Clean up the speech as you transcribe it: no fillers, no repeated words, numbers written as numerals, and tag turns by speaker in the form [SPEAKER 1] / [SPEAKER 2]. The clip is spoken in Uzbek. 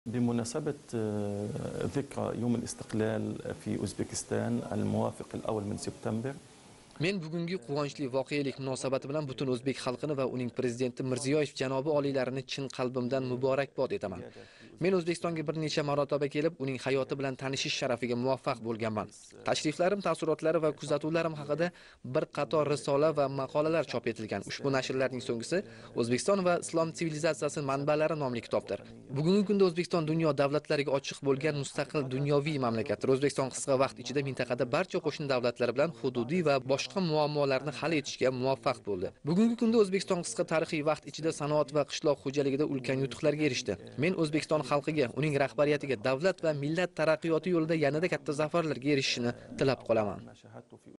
[SPEAKER 1] بمناسبة ذكرى يوم الاستقلال في أوزبكستان الموافق الأول من سبتمبر.
[SPEAKER 2] Men bugungi quvonchli voqelik munosabati bilan butun o'zbek xalqini va uning prezidenti Mirziyoyev janobi oliylarini chin qalbimdan muborakbod etaman. Men O'zbekistonga bir necha marotaba kelib, uning hayoti bilan tanishish sharafiga muvaffaq bo'lganman. Tashriflarim, taassurotlari va kuzatuvlarim haqida bir qator risola va maqolalar chop etilgan. Ushbu nashrlarning so'nggisi O'zbekiston va islom sivilizatsiyasi manbalari nomli kitobdir. Bugungi kunda O'zbekiston dunyo davlatlariga ochiq bo'lgan mustaqil dunyoviy mamlakatdir. O'zbekiston qisqa vaqt ichida mintaqada barcha qo'shni davlatlar bilan hududiy va boshqa muammolarni hal etishga muvaffaq bo'ldi. Bugungi kunda O'zbekiston qisqa tarixiy vaqt ichida sanoat va qishloq xo'jaligida ulkan yutuqlarga erishdi. Men O'zbekiston xalqiga, uning rahbariyatiga davlat va millat taraqqiyoti yo'lida yanada katta zafarlarga erishishini tilab qolaman.